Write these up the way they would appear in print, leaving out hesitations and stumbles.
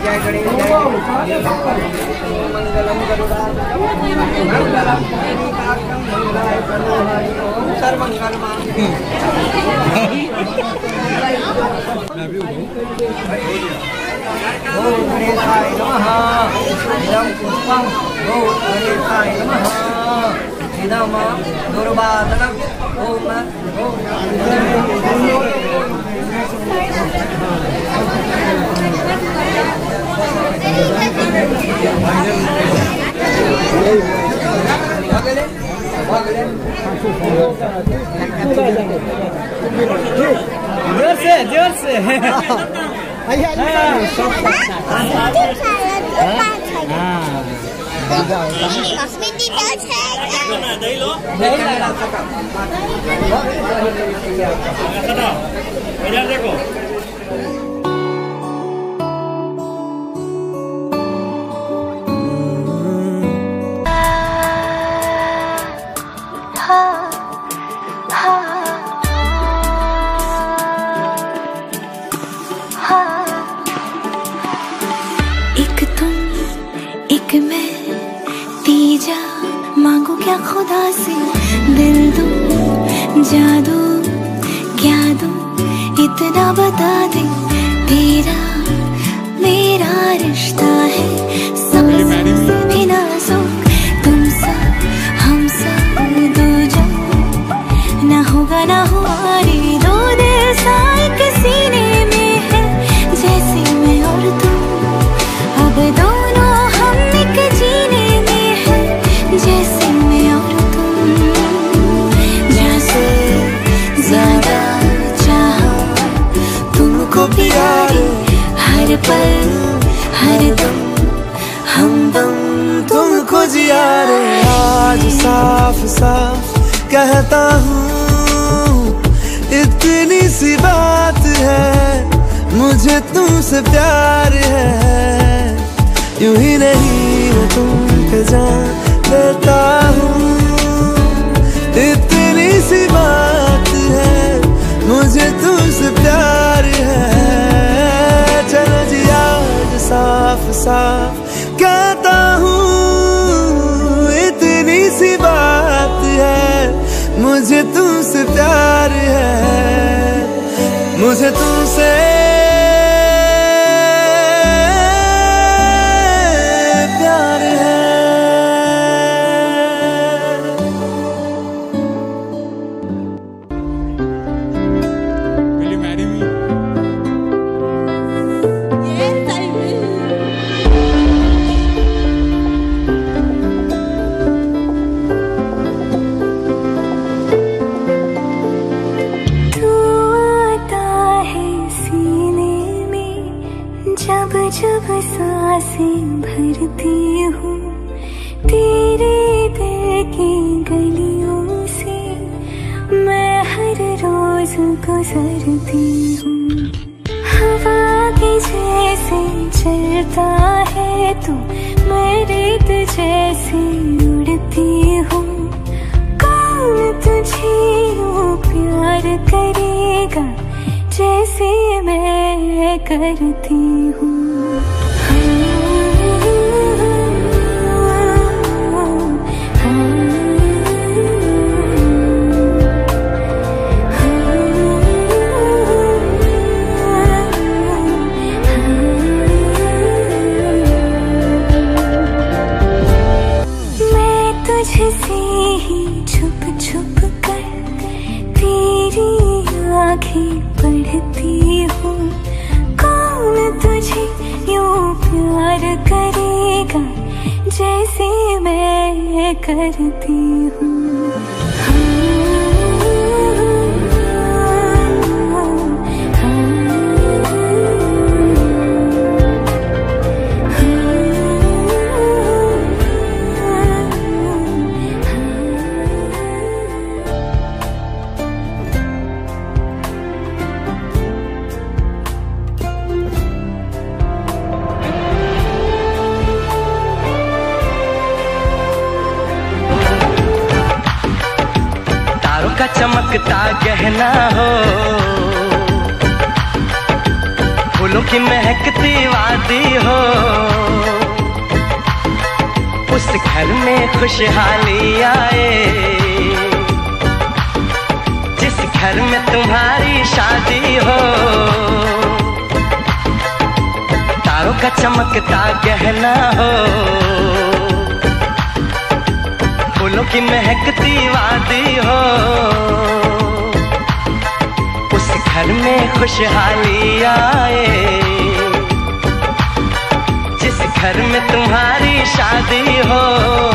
जय गणेश जय मंगलम सर्वमंगल मांगल्ये ओम गणेशाय नमः। इदं पुष्पं ओम गणेशाय नमः। इदं दुर्वादनं ओम जोर से देखो मांगो क्या खुदा से, दिल दो जादू क्या दो इतना बता दे, तेरा मेरा रिश्ता है सांस से भी नाजुक, तुम सब हम सब दो जो ना होगा ना हुआ रे, दो दिल साए के सीने में है जैसे मैं और तुम, अब दोनों हम एक जीने में है जैसे मैं और तुम, जैसे ज्यादा चाहो तुमको प्यारे, हर पल हर दम हमदम तुमको जिया रे। आज साफ साफ कहता हूँ इतनी सी बात है, मुझे तुमसे प्यार है, यूं ही नहीं मैं तुम पे जान देता हूँ, इतनी सी बात है, मुझे तुमसे प्यार है, चलो जी आज साफ साफ कहता हूँ इतनी सी बात है, मुझे तुमसे प्यार है, मुझे तुमसे जब सांसें भरती हूँ तेरे दिल की गलियों से, मैं हर रोज गुजरती हूँ, हवा के जैसे चलता है तू, मैं रेत जैसे उड़ती हूँ, कौन तुझे यूँ प्यार करेगा जैसे मैं करती हूँ। मैं तुझसे ही छुप छुप कर तेरी आँखें पढ़ती हूँ, कौन तुझे यूँ प्यार करेगा जैसे मैं करती हूँ। चमकता गहना हो, फूलों की महकती वादी हो, उस घर में खुशहाली आए, जिस घर में तुम्हारी शादी हो। तारों का चमकता गहना हो, फूलों की महकती वादी हो, उस घर में खुशहाली आए, जिस घर में तुम्हारी शादी हो।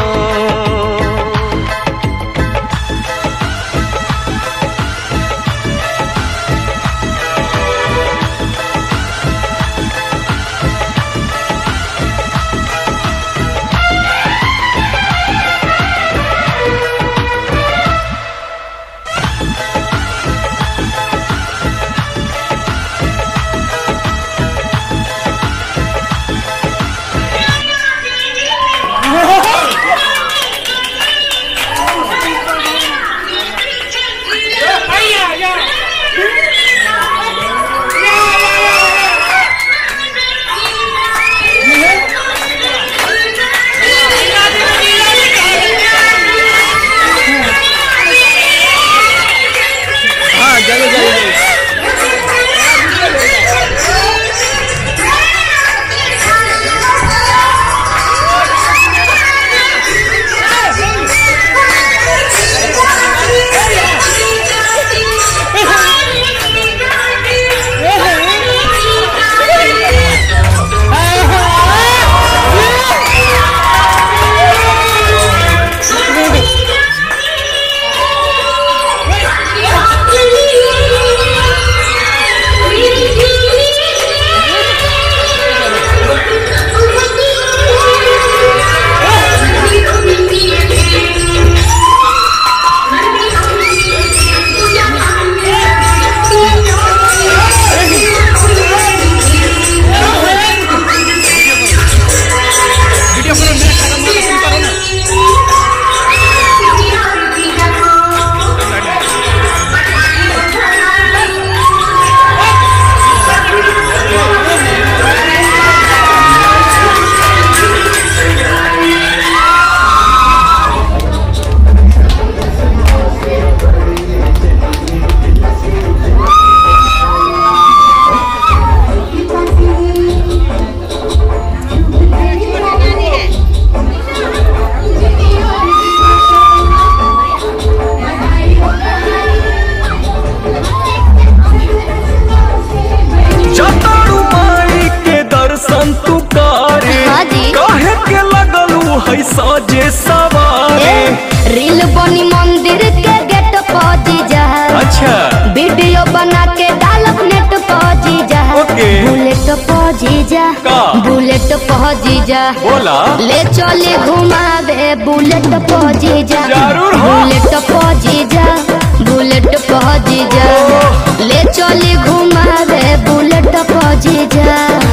सजे सवारे रील बनी मंदिर के गेट पहुंची जा। अच्छा वीडियो बना के डालब नेट पहुंची जा। बुलेट पहुंची जा, बुलेट पहुंची जा, बोला ले चले घुमावे बुलेट पहुंची जा। बुलेट पहुंची जा, बुलेट पहुंची जा, ले चले घुमावे बुलेट पहुंची जा।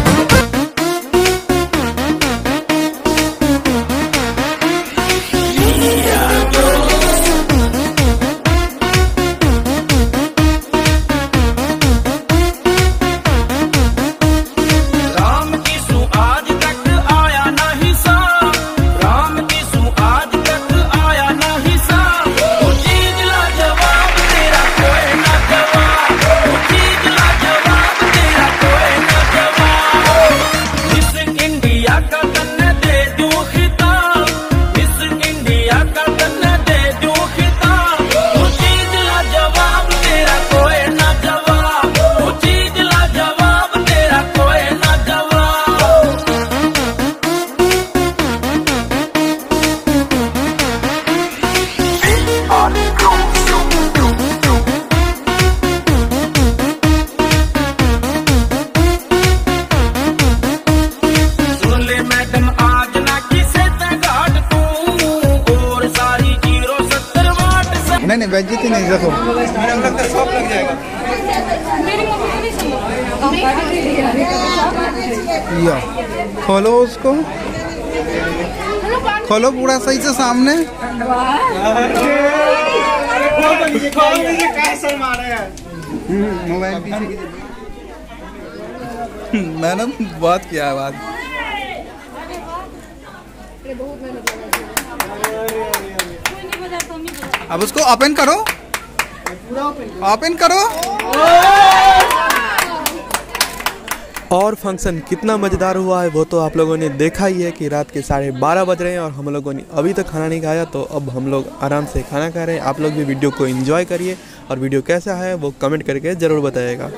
नहीं बेइज्जती नहीं रखो, मेरा लगता है शॉप लग जाएगा। या खोलो उसको, खोलो पूरा सही से सामने। मोबाइल पीछे मैंने बहुत किया है बात। अब उसको ओपन करो, ओपन करो। और फंक्शन कितना मज़ेदार हुआ है वो तो आप लोगों ने देखा ही है कि रात के 12:30 बज रहे हैं और हम लोगों ने अभी तक खाना नहीं खाया। तो अब हम लोग आराम से खाना खा रहे हैं। आप लोग भी वीडियो को एंजॉय करिए और वीडियो कैसा है वो कमेंट करके ज़रूर बताइएगा।